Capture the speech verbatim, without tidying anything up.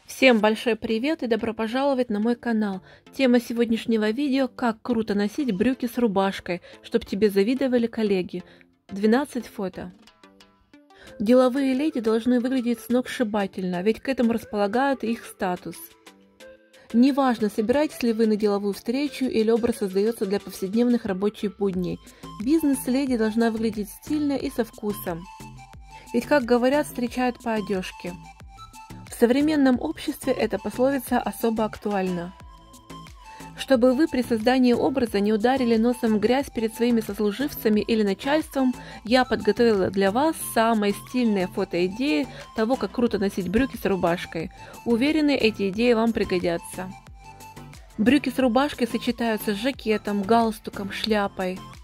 Всем большой привет и добро пожаловать на мой канал. Тема сегодняшнего видео: как круто носить брюки с рубашкой, чтобы тебе завидовали коллеги. двенадцать фото. Деловые леди должны выглядеть сногсшибательно, ведь к этому располагает их статус. Неважно, собираетесь ли вы на деловую встречу или образ создается для повседневных рабочих будней. Бизнес-леди должна выглядеть стильно и со вкусом. Ведь, как говорят, встречают по одежке. В современном обществе эта пословица особо актуальна. Чтобы вы при создании образа не ударили носом в грязь перед своими сослуживцами или начальством, я подготовила для вас самые стильные фотоидеи того, как круто носить брюки с рубашкой. Уверены, эти идеи вам пригодятся. Брюки с рубашкой сочетаются с жакетом, галстуком, шляпой.